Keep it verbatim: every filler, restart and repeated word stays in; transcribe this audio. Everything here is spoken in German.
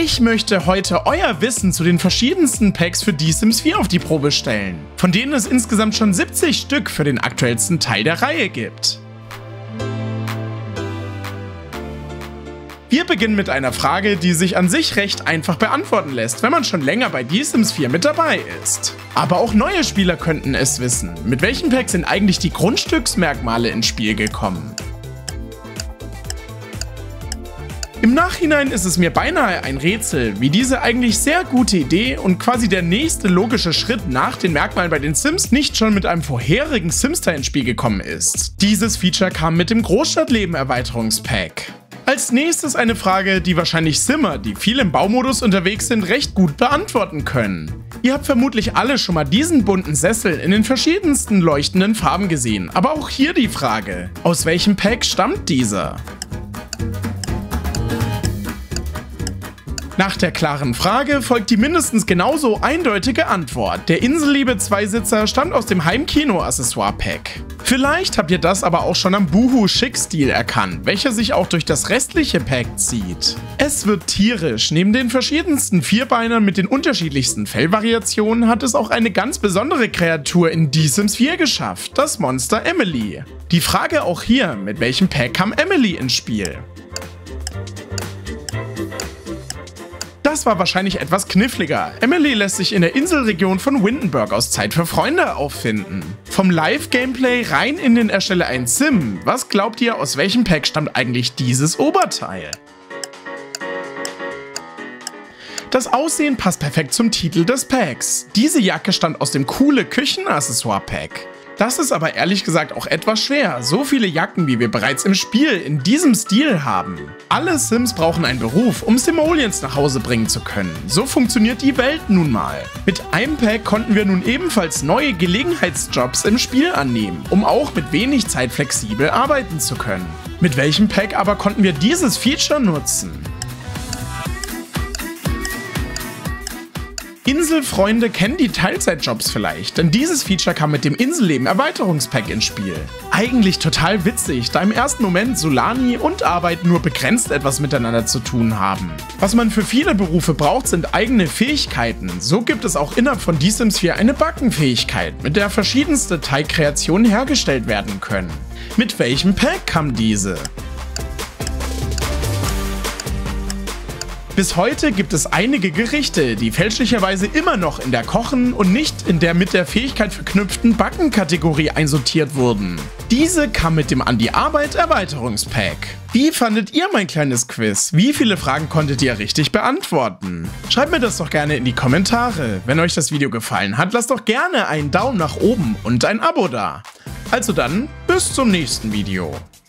Ich möchte heute euer Wissen zu den verschiedensten Packs für Die Sims vier auf die Probe stellen, von denen es insgesamt schon siebzig Stück für den aktuellsten Teil der Reihe gibt. Wir beginnen mit einer Frage, die sich an sich recht einfach beantworten lässt, wenn man schon länger bei Die Sims vier mit dabei ist. Aber auch neue Spieler könnten es wissen. Mit welchen Packs sind eigentlich die Grundstücksmerkmale ins Spiel gekommen? Im Nachhinein ist es mir beinahe ein Rätsel, wie diese eigentlich sehr gute Idee und quasi der nächste logische Schritt nach den Merkmalen bei den Sims nicht schon mit einem vorherigen Sims-Teil ins Spiel gekommen ist. Dieses Feature kam mit dem Großstadtleben-Erweiterungspack. Als nächstes eine Frage, die wahrscheinlich Simmer, die viel im Baumodus unterwegs sind, recht gut beantworten können. Ihr habt vermutlich alle schon mal diesen bunten Sessel in den verschiedensten leuchtenden Farben gesehen, aber auch hier die Frage, aus welchem Pack stammt dieser? Nach der klaren Frage folgt die mindestens genauso eindeutige Antwort. Der Inselliebe-Zweisitzer stammt aus dem Heimkino-Accessoire-Pack. Vielleicht habt ihr das aber auch schon am Boohoo-Schick-Stil erkannt, welcher sich auch durch das restliche Pack zieht. Es wird tierisch. Neben den verschiedensten Vierbeinern mit den unterschiedlichsten Fellvariationen hat es auch eine ganz besondere Kreatur in Die Sims vier geschafft, das Monster Emily. Die Frage auch hier, mit welchem Pack kam Emily ins Spiel? Das war wahrscheinlich etwas kniffliger. Emily lässt sich in der Inselregion von Windenburg aus Zeit für Freunde auffinden. Vom Live-Gameplay rein in den Erstelle ein Sim. Was glaubt ihr, aus welchem Pack stammt eigentlich dieses Oberteil? Das Aussehen passt perfekt zum Titel des Packs. Diese Jacke stammt aus dem coole Küchenaccessoire-Pack. Das ist aber ehrlich gesagt auch etwas schwer, so viele Jacken wie wir bereits im Spiel in diesem Stil haben. Alle Sims brauchen einen Beruf, um Simoleons nach Hause bringen zu können. So funktioniert die Welt nun mal. Mit einem Pack konnten wir nun ebenfalls neue Gelegenheitsjobs im Spiel annehmen, um auch mit wenig Zeit flexibel arbeiten zu können. Mit welchem Pack aber konnten wir dieses Feature nutzen? Inselfreunde kennen die Teilzeitjobs vielleicht, denn dieses Feature kam mit dem Inselleben-Erweiterungspack ins Spiel. Eigentlich total witzig, da im ersten Moment Solani und Arbeit nur begrenzt etwas miteinander zu tun haben. Was man für viele Berufe braucht, sind eigene Fähigkeiten. So gibt es auch innerhalb von Die Sims vier eine Backenfähigkeit, mit der verschiedenste Teigkreationen hergestellt werden können. Mit welchem Pack kam diese? Bis heute gibt es einige Gerichte, die fälschlicherweise immer noch in der Kochen- und nicht in der mit der Fähigkeit verknüpften Backen-Kategorie einsortiert wurden. Diese kam mit dem An die Arbeit Erweiterungspack. Wie fandet ihr mein kleines Quiz? Wie viele Fragen konntet ihr richtig beantworten? Schreibt mir das doch gerne in die Kommentare. Wenn euch das Video gefallen hat, lasst doch gerne einen Daumen nach oben und ein Abo da. Also dann, bis zum nächsten Video.